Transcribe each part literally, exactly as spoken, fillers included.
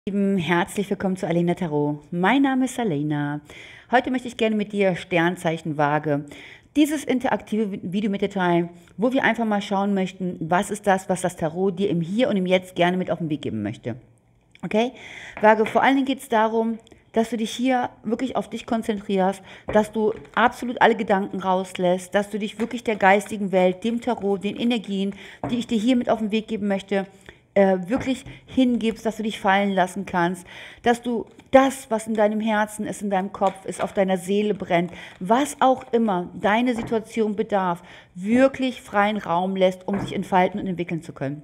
Lieben, herzlich willkommen zu Alena Tarot. Mein Name ist Alena. Heute möchte ich gerne mit dir Sternzeichen Waage dieses interaktive Video mit dir teilen, wo wir einfach mal schauen möchten, was ist das, was das Tarot dir im Hier und im Jetzt gerne mit auf den Weg geben möchte. Okay? Waage, vor allen Dingen geht es darum, dass du dich hier wirklich auf dich konzentrierst, dass du absolut alle Gedanken rauslässt, dass du dich wirklich der geistigen Welt, dem Tarot, den Energien, die ich dir hier mit auf den Weg geben möchte, Äh, wirklich hingibst, dass du dich fallen lassen kannst, dass du das, was in deinem Herzen ist, in deinem Kopf ist, auf deiner Seele brennt, was auch immer deine Situation bedarf, wirklich freien Raum lässt, um sich entfalten und entwickeln zu können.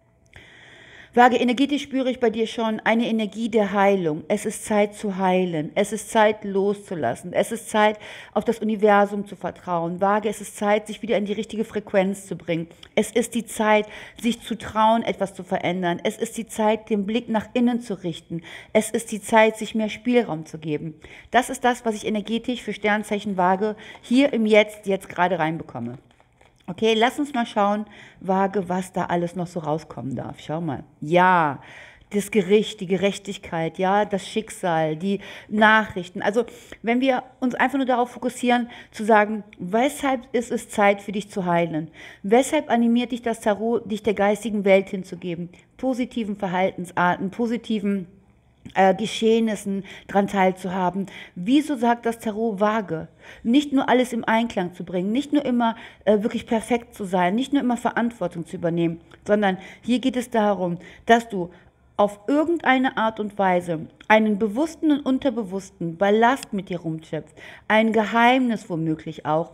Waage, energetisch spüre ich bei dir schon eine Energie der Heilung. Es ist Zeit zu heilen. Es ist Zeit loszulassen. Es ist Zeit, auf das Universum zu vertrauen. Waage, es ist Zeit, sich wieder in die richtige Frequenz zu bringen. Es ist die Zeit, sich zu trauen, etwas zu verändern. Es ist die Zeit, den Blick nach innen zu richten. Es ist die Zeit, sich mehr Spielraum zu geben. Das ist das, was ich energetisch für Sternzeichen Waage hier im Jetzt, jetzt gerade reinbekomme. Okay, lass uns mal schauen, Waage, was da alles noch so rauskommen darf. Schau mal. Ja, das Gericht, die Gerechtigkeit, ja, das Schicksal, die Nachrichten. Also, wenn wir uns einfach nur darauf fokussieren, zu sagen, weshalb ist es Zeit für dich zu heilen? Weshalb animiert dich das Tarot, dich der geistigen Welt hinzugeben? Positiven Verhaltensarten, positiven Äh, Geschehnissen dran teilzuhaben. Wieso sagt das Tarot Waage? Nicht nur alles im Einklang zu bringen, nicht nur immer äh, wirklich perfekt zu sein, nicht nur immer Verantwortung zu übernehmen, sondern hier geht es darum, dass du auf irgendeine Art und Weise einen bewussten und unterbewussten Ballast mit dir rumschöpfst, ein Geheimnis womöglich auch,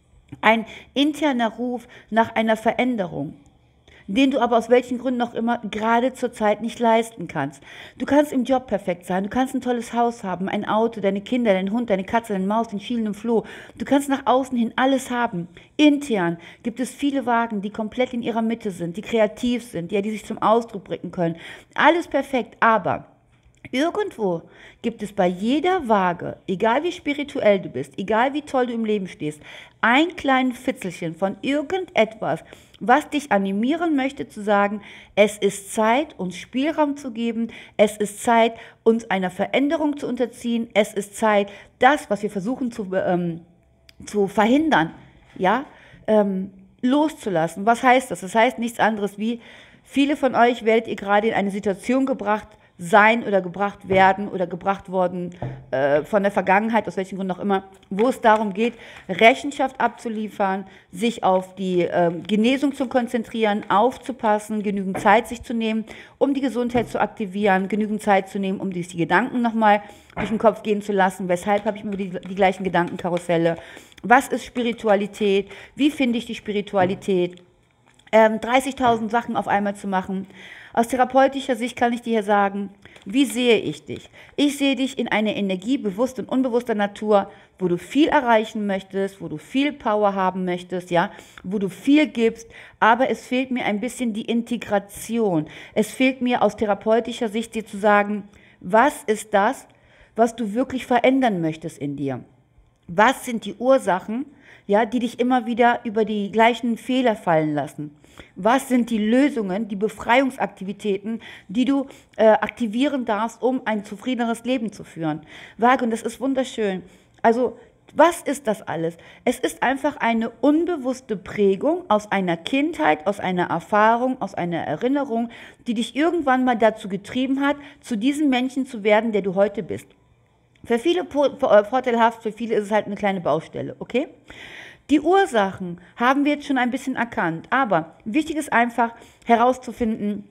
ein interner Ruf nach einer Veränderung, den du aber aus welchen Gründen auch immer gerade zur Zeit nicht leisten kannst. Du kannst im Job perfekt sein, du kannst ein tolles Haus haben, ein Auto, deine Kinder, deinen Hund, deine Katze, deine Maus, den schielenden Floh. Du kannst nach außen hin alles haben. Intern gibt es viele Wagen, die komplett in ihrer Mitte sind, die kreativ sind, ja, die sich zum Ausdruck bringen können. Alles perfekt, aber irgendwo gibt es bei jeder Waage, egal wie spirituell du bist, egal wie toll du im Leben stehst, ein kleines Fitzelchen von irgendetwas, was dich animieren möchte zu sagen, es ist Zeit, uns Spielraum zu geben, es ist Zeit, uns einer Veränderung zu unterziehen, es ist Zeit, das, was wir versuchen zu, ähm, zu verhindern, ja, ähm, loszulassen. Was heißt das? Das heißt nichts anderes wie, viele von euch werdet ihr gerade in eine Situation gebracht sein oder gebracht werden oder gebracht worden äh, von der Vergangenheit, aus welchen Gründen auch immer, wo es darum geht, Rechenschaft abzuliefern, sich auf die äh, Genesung zu konzentrieren, aufzupassen, genügend Zeit sich zu nehmen, um die Gesundheit zu aktivieren, genügend Zeit zu nehmen, um die, die Gedanken nochmal durch den Kopf gehen zu lassen. Weshalb habe ich immer die, die gleichen Gedankenkarusselle? Was ist Spiritualität? Wie finde ich die Spiritualität? Ähm, dreißigtausend Sachen auf einmal zu machen. Aus therapeutischer Sicht kann ich dir hier sagen, wie sehe ich dich? Ich sehe dich in einer Energie bewusster und unbewusster Natur, wo du viel erreichen möchtest, wo du viel Power haben möchtest, ja, wo du viel gibst, aber es fehlt mir ein bisschen die Integration. Es fehlt mir aus therapeutischer Sicht dir zu sagen, was ist das, was du wirklich verändern möchtest in dir? Was sind die Ursachen, ja, die dich immer wieder über die gleichen Fehler fallen lassen? Was sind die Lösungen, die Befreiungsaktivitäten, die du äh, aktivieren darfst, um ein zufriedeneres Leben zu führen? Waage, und das ist wunderschön. Also, was ist das alles? Es ist einfach eine unbewusste Prägung aus einer Kindheit, aus einer Erfahrung, aus einer Erinnerung, die dich irgendwann mal dazu getrieben hat, zu diesem Menschen zu werden, der du heute bist. Für viele vorteilhaft, für viele ist es halt eine kleine Baustelle, okay? Die Ursachen haben wir jetzt schon ein bisschen erkannt, aber wichtig ist einfach herauszufinden,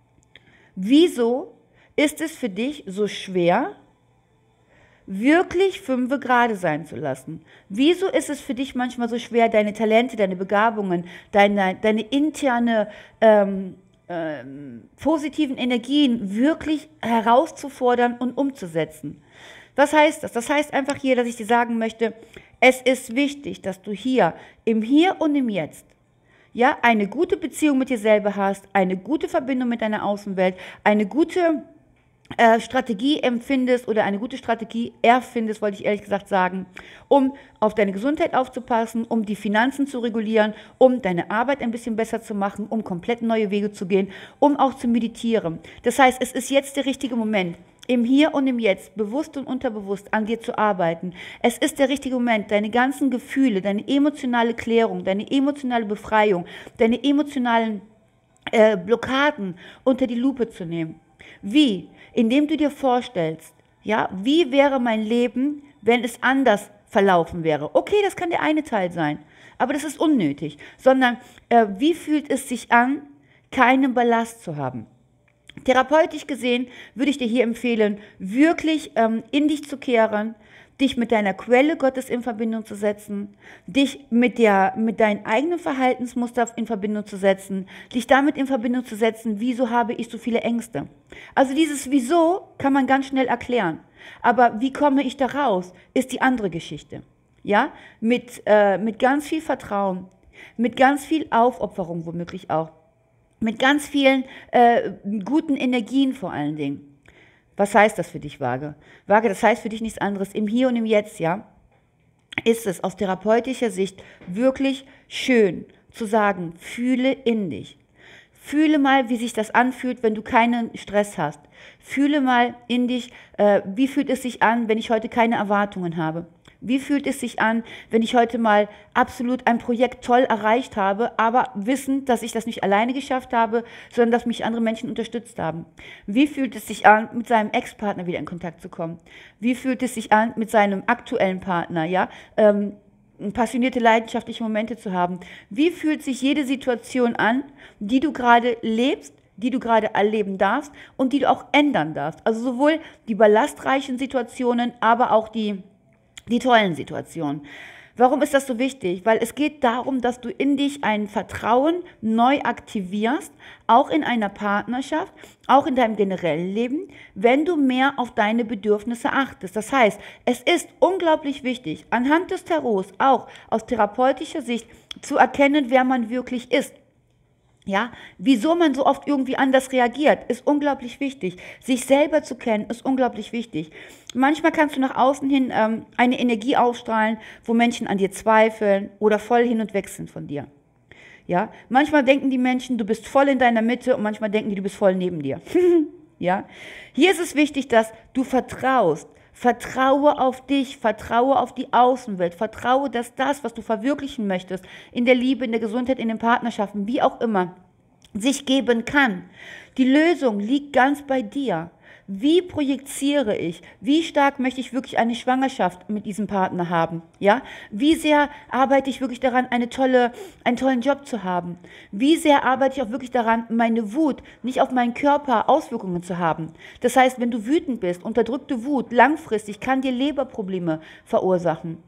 wieso ist es für dich so schwer, wirklich fünfe gerade sein zu lassen? Wieso ist es für dich manchmal so schwer, deine Talente, deine Begabungen, deine, deine interne ähm, ähm, positiven Energien wirklich herauszufordern und umzusetzen? Was heißt das? Das heißt einfach hier, dass ich dir sagen möchte, es ist wichtig, dass du hier im Hier und im Jetzt, ja, eine gute Beziehung mit dir selber hast, eine gute Verbindung mit deiner Außenwelt, eine gute äh, Strategie empfindest oder eine gute Strategie erfindest, wollte ich ehrlich gesagt sagen, um auf deine Gesundheit aufzupassen, um die Finanzen zu regulieren, um deine Arbeit ein bisschen besser zu machen, um komplett neue Wege zu gehen, um auch zu meditieren. Das heißt, es ist jetzt der richtige Moment, im Hier und im Jetzt, bewusst und unterbewusst an dir zu arbeiten. Es ist der richtige Moment, deine ganzen Gefühle, deine emotionale Klärung, deine emotionale Befreiung, deine emotionalen äh, Blockaden unter die Lupe zu nehmen. Wie? Indem du dir vorstellst, ja, wie wäre mein Leben, wenn es anders verlaufen wäre? Okay, das kann der eine Teil sein, aber das ist unnötig, sondern äh, wie fühlt es sich an, keinen Ballast zu haben? Therapeutisch gesehen würde ich dir hier empfehlen, wirklich ähm, in dich zu kehren, dich mit deiner Quelle Gottes in Verbindung zu setzen, dich mit, der, mit deinen eigenen Verhaltensmuster in Verbindung zu setzen, dich damit in Verbindung zu setzen, wieso habe ich so viele Ängste. Also dieses Wieso kann man ganz schnell erklären, aber wie komme ich da raus, ist die andere Geschichte. Ja, mit, äh, mit ganz viel Vertrauen, mit ganz viel Aufopferung womöglich auch. Mit ganz vielen äh, guten Energien vor allen Dingen. Was heißt das für dich, Waage? Waage, das heißt für dich nichts anderes. Im Hier und im Jetzt, ja, ist es aus therapeutischer Sicht wirklich schön zu sagen, fühle in dich. Fühle mal, wie sich das anfühlt, wenn du keinen Stress hast. Fühle mal in dich, äh, wie fühlt es sich an, wenn ich heute keine Erwartungen habe. Wie fühlt es sich an, wenn ich heute mal absolut ein Projekt toll erreicht habe, aber wissend, dass ich das nicht alleine geschafft habe, sondern dass mich andere Menschen unterstützt haben? Wie fühlt es sich an, mit seinem Ex-Partner wieder in Kontakt zu kommen? Wie fühlt es sich an, mit seinem aktuellen Partner, ja, ähm, passionierte, leidenschaftliche Momente zu haben? Wie fühlt sich jede Situation an, die du gerade lebst, die du gerade erleben darfst und die du auch ändern darfst? Also sowohl die ballastreichen Situationen, aber auch die Die tollen Situationen. Warum ist das so wichtig? Weil es geht darum, dass du in dich ein Vertrauen neu aktivierst, auch in einer Partnerschaft, auch in deinem generellen Leben, wenn du mehr auf deine Bedürfnisse achtest. Das heißt, es ist unglaublich wichtig, anhand des Tarots, auch aus therapeutischer Sicht, zu erkennen, wer man wirklich ist. Ja, wieso man so oft irgendwie anders reagiert, ist unglaublich wichtig. Sich selber zu kennen, ist unglaublich wichtig. Manchmal kannst du nach außen hin ähm, eine Energie ausstrahlen, wo Menschen an dir zweifeln oder voll hin und weg sind von dir. Ja, manchmal denken die Menschen, du bist voll in deiner Mitte und manchmal denken die, du bist voll neben dir. Ja, hier ist es wichtig, dass du vertraust. Vertraue auf dich, vertraue auf die Außenwelt, vertraue, dass das, was du verwirklichen möchtest, in der Liebe, in der Gesundheit, in den Partnerschaften, wie auch immer, sich geben kann. Die Lösung liegt ganz bei dir. Wie projiziere ich? Wie stark möchte ich wirklich eine Schwangerschaft mit diesem Partner haben? Ja? Wie sehr arbeite ich wirklich daran, eine tolle, einen tollen Job zu haben? Wie sehr arbeite ich auch wirklich daran, meine Wut nicht auf meinen Körper Auswirkungen zu haben? Das heißt, wenn du wütend bist, unterdrückte Wut langfristig kann dir Leberprobleme verursachen.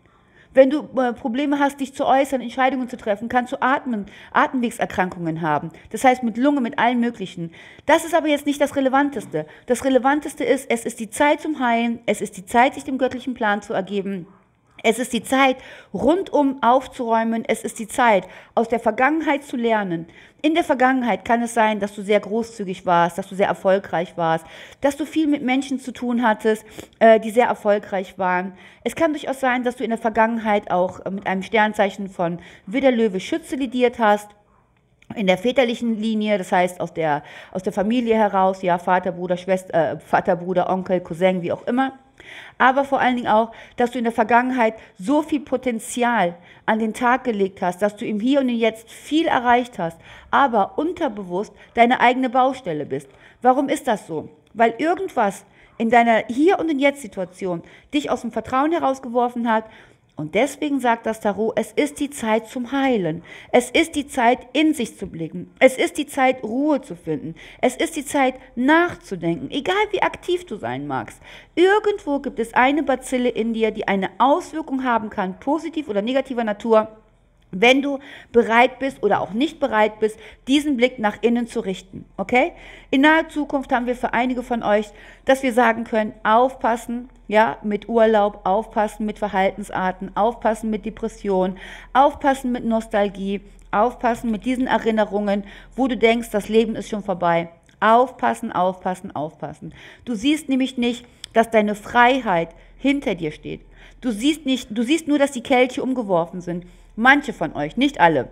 Wenn du äh, Probleme hast, dich zu äußern, Entscheidungen zu treffen, kannst du Atmen, Atemwegserkrankungen haben. Das heißt mit Lunge, mit allen möglichen. Das ist aber jetzt nicht das Relevanteste. Das Relevanteste ist, es ist die Zeit zum Heilen, es ist die Zeit, sich dem göttlichen Plan zu ergeben. Es ist die Zeit, rundum aufzuräumen. Es ist die Zeit, aus der Vergangenheit zu lernen. In der Vergangenheit kann es sein, dass du sehr großzügig warst, dass du sehr erfolgreich warst, dass du viel mit Menschen zu tun hattest, äh, die sehr erfolgreich waren. Es kann durchaus sein, dass du in der Vergangenheit auch äh, mit einem Sternzeichen von Widder, Löwe, Schütze lidiert hast. In der väterlichen Linie, das heißt aus der, aus der Familie heraus, ja, Vater, Bruder, Schwester, äh, Vater, Bruder, Onkel, Cousin, wie auch immer. Aber vor allen Dingen auch, dass du in der Vergangenheit so viel Potenzial an den Tag gelegt hast, dass du im Hier und im Jetzt viel erreicht hast, aber unterbewusst deine eigene Baustelle bist. Warum ist das so? Weil irgendwas in deiner Hier- und im Jetzt-Situation dich aus dem Vertrauen herausgeworfen hat. Und deswegen sagt das Tarot, es ist die Zeit zum Heilen. Es ist die Zeit, in sich zu blicken. Es ist die Zeit, Ruhe zu finden. Es ist die Zeit, nachzudenken, egal wie aktiv du sein magst. Irgendwo gibt es eine Bazille in dir, die eine Auswirkung haben kann, positiv oder negativer Natur, wenn du bereit bist oder auch nicht bereit bist, diesen Blick nach innen zu richten, okay? In naher Zukunft haben wir für einige von euch, dass wir sagen können, aufpassen, ja, mit Urlaub, aufpassen mit Verhaltensarten, aufpassen mit Depression, aufpassen mit Nostalgie, aufpassen mit diesen Erinnerungen, wo du denkst, das Leben ist schon vorbei. Aufpassen, aufpassen, aufpassen. Du siehst nämlich nicht, dass deine Freiheit hinter dir steht. Du siehst nicht, du siehst nur, dass die Kelche umgeworfen sind. Manche von euch, nicht alle.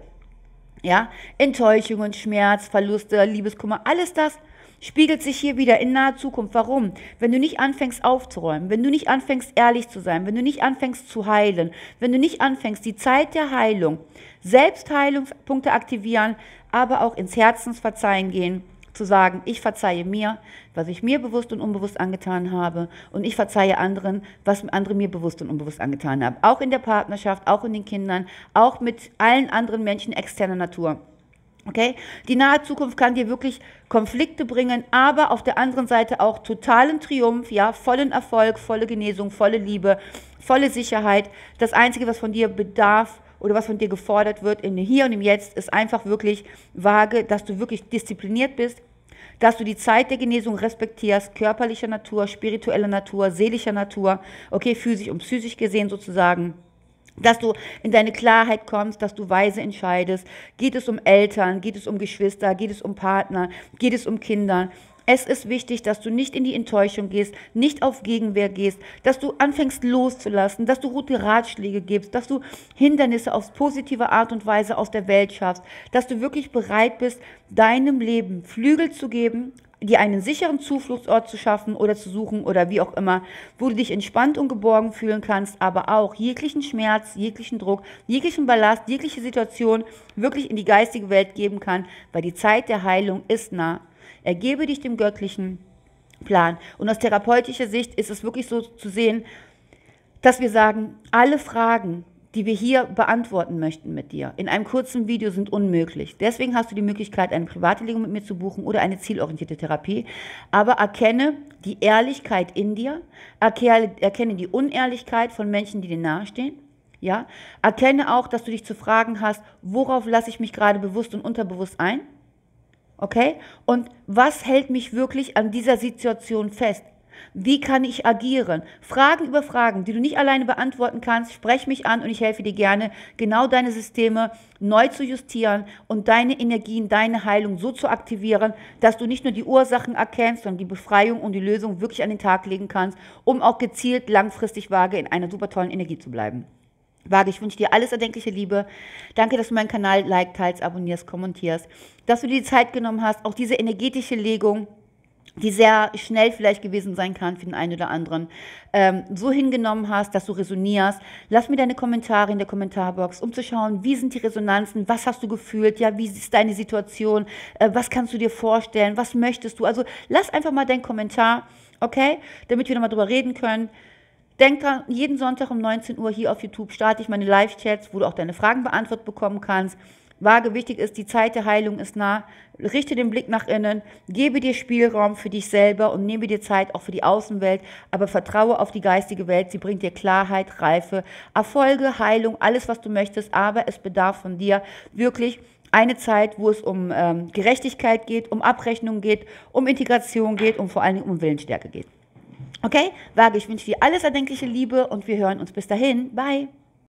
Ja, Enttäuschungen, Schmerz, Verluste, Liebeskummer, alles das spiegelt sich hier wieder in naher Zukunft. Warum? Wenn du nicht anfängst aufzuräumen, wenn du nicht anfängst ehrlich zu sein, wenn du nicht anfängst zu heilen, wenn du nicht anfängst die Zeit der Heilung, Selbstheilungspunkte aktivieren, aber auch ins Herzensverzeihen gehen, zu sagen, ich verzeihe mir, was ich mir bewusst und unbewusst angetan habe und ich verzeihe anderen, was andere mir bewusst und unbewusst angetan haben. Auch in der Partnerschaft, auch in den Kindern, auch mit allen anderen Menschen externer Natur. Okay? Die nahe Zukunft kann dir wirklich Konflikte bringen, aber auf der anderen Seite auch totalen Triumph, ja, vollen Erfolg, volle Genesung, volle Liebe, volle Sicherheit. Das Einzige, was von dir bedarf oder was von dir gefordert wird im Hier und im Jetzt, ist einfach wirklich vage, dass du wirklich diszipliniert bist, dass du die Zeit der Genesung respektierst, körperlicher Natur, spiritueller Natur, seelischer Natur, okay, physisch und psychisch gesehen sozusagen, dass du in deine Klarheit kommst, dass du weise entscheidest. Geht es um Eltern, geht es um Geschwister, geht es um Partner, geht es um Kinder. Es ist wichtig, dass du nicht in die Enttäuschung gehst, nicht auf Gegenwehr gehst, dass du anfängst loszulassen, dass du gute Ratschläge gibst, dass du Hindernisse auf positive Art und Weise aus der Welt schaffst, dass du wirklich bereit bist, deinem Leben Flügel zu geben, dir einen sicheren Zufluchtsort zu schaffen oder zu suchen oder wie auch immer, wo du dich entspannt und geborgen fühlen kannst, aber auch jeglichen Schmerz, jeglichen Druck, jeglichen Ballast, jegliche Situation wirklich in die geistige Welt geben kann, weil die Zeit der Heilung ist nah. Ergebe dich dem göttlichen Plan. Und aus therapeutischer Sicht ist es wirklich so zu sehen, dass wir sagen, alle Fragen, die wir hier beantworten möchten mit dir, in einem kurzen Video sind unmöglich. Deswegen hast du die Möglichkeit, eine private Legung mit mir zu buchen oder eine zielorientierte Therapie. Aber erkenne die Ehrlichkeit in dir, erkenne die Unehrlichkeit von Menschen, die dir nahestehen. Ja? Erkenne auch, dass du dich zu fragen hast, worauf lasse ich mich gerade bewusst und unterbewusst ein? Okay? Und was hält mich wirklich an dieser Situation fest? Wie kann ich agieren? Fragen über Fragen, die du nicht alleine beantworten kannst, sprech mich an und ich helfe dir gerne, genau deine Systeme neu zu justieren und deine Energien, deine Heilung so zu aktivieren, dass du nicht nur die Ursachen erkennst, sondern die Befreiung und die Lösung wirklich an den Tag legen kannst, um auch gezielt langfristig vage in einer super tollen Energie zu bleiben. Waage, ich wünsche dir alles erdenkliche Liebe. Danke, dass du meinen Kanal like, teilst, abonnierst, kommentierst, dass du dir die Zeit genommen hast, auch diese energetische Legung, die sehr schnell vielleicht gewesen sein kann für den einen oder anderen, ähm, so hingenommen hast, dass du resonierst. Lass mir deine Kommentare in der Kommentarbox, um zu schauen, wie sind die Resonanzen, was hast du gefühlt, ja, wie ist deine Situation, äh, was kannst du dir vorstellen, was möchtest du. Also lass einfach mal deinen Kommentar, okay, damit wir nochmal drüber reden können. Denk dran, jeden Sonntag um neunzehn Uhr hier auf YouTube starte ich meine Live-Chats, wo du auch deine Fragen beantwortet bekommen kannst. Waage, wichtig ist, die Zeit der Heilung ist nah. Richte den Blick nach innen, gebe dir Spielraum für dich selber und nehme dir Zeit auch für die Außenwelt, aber vertraue auf die geistige Welt. Sie bringt dir Klarheit, Reife, Erfolge, Heilung, alles, was du möchtest, aber es bedarf von dir wirklich eine Zeit, wo es um ähm, Gerechtigkeit geht, um Abrechnung geht, um Integration geht und vor allen Dingen um Willensstärke geht. Okay, Waage, ich wünsche dir alles erdenkliche Liebe und wir hören uns bis dahin. Bye.